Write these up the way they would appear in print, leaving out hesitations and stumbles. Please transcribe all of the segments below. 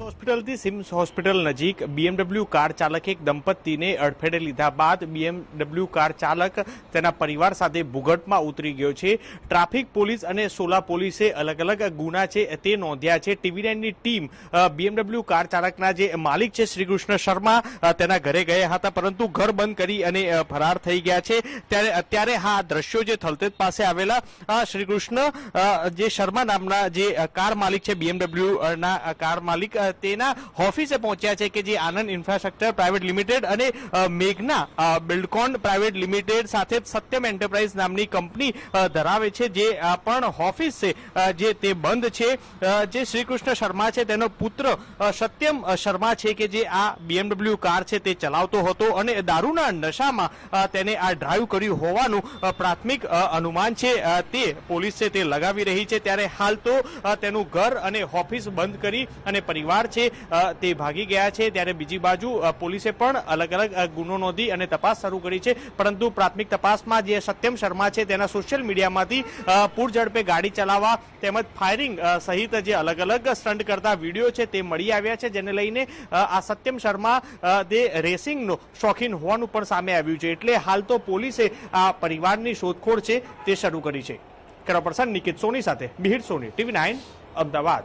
હોસ્પિટલથી CIMS hospital નજીક BMW car ચાલકે એક દંપતીને અડફેટે લીધા બાદ BMW કાર ચાલક તેના પરિવાર સાથે ભૂગર્ભમાં ઉતરી ગયો છે। ટ્રાફિક પોલીસ અને સોલા પોલીસે અલગ અલગ ગુના છે તે નોંધ્યા છે। TV9ની ટીમ BMW કાર ચાલકના જે માલિક છે શ્રીકૃષ્ણ શર્મા તેના ઘરે ગયા હતા, પરંતુ ઘર બંધ કરી અને ફરાર થઈ ગયા છે। ત્યારે અત્યારે હા દ્રશ્યો જે થલતેજ પાસે આવેલા શ્રીકૃષ્ણ જે શર્મા નામના જે કાર માલિક છે BMW ના કાર માલિક તેના ઓફિસે પહોંચ્યા છે કે જે આનંદ ઇન્ફ્રાસ્ટ્રક્ચર પ્રાઇવેટ લિમિટેડ અને મેઘના બિલ્ડકોન પ્રાઇવેટ લિમિટેડ સાથે સત્યમ એન્ટરપ્રાઇઝ નામની કંપની ધરાવે છે, જે પણ ઓફિસ છે જે તે બંધ છે। જે શ્રીકૃષ્ણ શર્મા છે તેનો પુત્ર સત્યમ શર્મા છે કે જે આ BMW કાર છે તે ચલાવતો હતો અને દારૂના નશામાં તેને આ ડ્રાઈવ કર્યું હોવાનું પ્રાથમિક અનુમાન છે તે પોલીસ છે તે લગાવી રહી છે। ત્યારે હાલ તો તેનું ઘર અને ઓફિસ બંધ કરી અને પરિવાર છે તે ભાગી ગયા છે। ત્યારે બીજી બાજુ પોલીસે પણ અલગ અલગ ગુનો નોંધી અને તપાસ શરૂ કરી છે, પરંતુ પ્રાથમિક તપાસમાં જે સત્યમ શર્મા છે તેના સોશિયલ મીડિયામાંથી પૂર ઝડપે ગાડી ચલાવવા તેમજ ફાયરિંગ સહિત જે અલગ અલગ સ્ટન્ટ કરતા વિડીયો છે તે મળી આવ્યા છે, જેને લઈને આ સત્યમ શર્મા તે રેસિંગનો શોખીન હોવાનું પણ સામે આવ્યું છે। એટલે હાલ તો પોલીસે આ પરિવારની શોધખોળ છે તે શરૂ કરી છે। કેમેરા પર્સન નિકેત સોની સાથે મિહિર સોની, TV9 અમદાવાદ।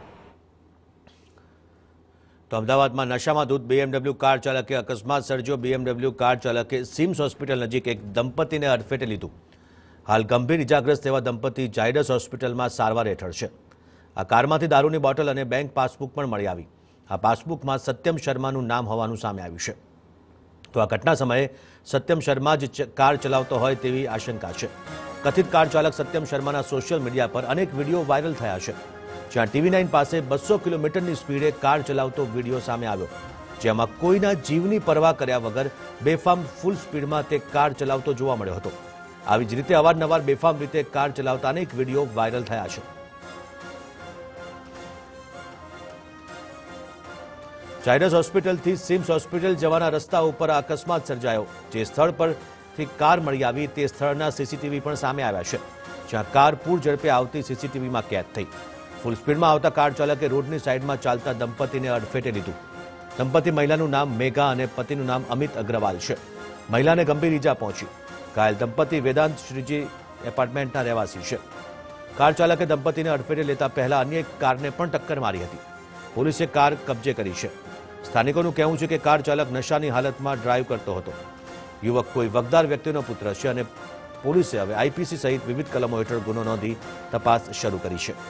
તો અમદાવાદમાં નશામાં ધૂત BMW કાર ચાલકે અકસ્માત સર્જ્યો। BMW કાર ચાલકે સિમ્સ હોસ્પિટલ નજીક એક દંપતીને અડફેટે લીધું। હાલ ગંભીર ઇજાગ્રસ્ત એવા દંપતી ઝાયડસ હોસ્પિટલમાં સારવાર હેઠળ છે। આ કારમાંથી દારૂની બોટલ અને બેંક પાસબુક પણ મળી આવી। આ પાસબુકમાં સત્યમ શર્માનું નામ હોવાનું સામે આવ્યું છે। તો આ ઘટના સમયે સત્યમ શર્મા જ કાર ચલાવતો હોય તેવી આશંકા છે। કથિત કાર ચાલક સત્યમ શર્માના સોશિયલ મીડિયા પર અનેક વિડીયો વાયરલ થયા છે, જ્યાં TV9 પાસે 200 કિલોમીટરની સ્પીડે કાર ચલાવતો વિડીયો સામે આવ્યો, જેમાં કોઈના જીવની પરવા કર્યા વગર બેફામ ફૂલ સ્પીડમાં તે કાર ચલાવતો જોવા મળ્યો હતો। આવી જ રીતે અવારનવાર બેફામ રીતે કાર ચલાવતા અનેક વિડીયો વાયરલ થયા છે। ઝાયડસ હોસ્પિટલથી સિમ્સ હોસ્પિટલ જવાના રસ્તા ઉપર અકસ્માત સર્જાયો। જે સ્થળ પરથી કાર મળી આવી તે સ્થળના CCTV પણ સામે આવ્યા છે, જ્યાં કાર પૂર ઝડપે આવતી CCTVમાં કેદ થઈ। ફૂલ સ્પીડમાં આવતા કાર ચાલકે રોડની સાઈડમાં ચાલતા દંપતીને અડફેટે લીધું। દંપતી મહિલાનું નામ મેઘા અને પતિનું નામ અમિત અગ્રવાલ છે। મહિલાને ગંભીર ઈજા પહોંચી। ઘાયલ દંપતી વેદાંત શ્રીજી એપાર્ટમેન્ટના રહેવાસી છે। કાર ચાલકે દંપતીને અડફેટે લેતા પહેલા અન્ય એક કારને પણ ટક્કર મારી હતી। પોલીસે કાર કબજે કરી છે। સ્થાનિકોનું કહેવું છે કે કાર ચાલક નશાની હાલતમાં ડ્રાઈવ કરતો હતો। યુવક કોઈ વગદાર વ્યક્તિનો પુત્ર છે અને પોલીસે હવે IPC સહિત વિવિધ કલમો હેઠળ ગુનો નોંધી તપાસ શરૂ કરી છે।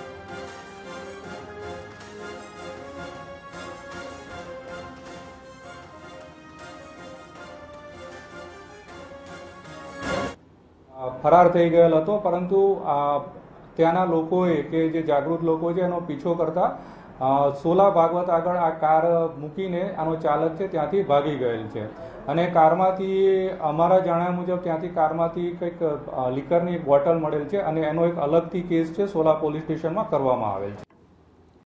ફરાર થઈ ગયેલ હતો, પરંતુ ત્યાંના લોકોએ કે જે જાગૃત લોકો છે એનો પીછો કરતા સોલા ભાગવત આગળ આ કાર મૂકીને આનો ચાલક છે ત્યાંથી ભાગી ગયેલ છે। અને કારમાંથી અમારા જાણ્યા મુજબ ત્યાંથી કારમાંથી કંઈક લીકરની એક બોટલ મળેલ છે અને એનો એક અલગથી કેસ છે સોલા પોલીસ સ્ટેશનમાં કરવામાં આવેલ છે।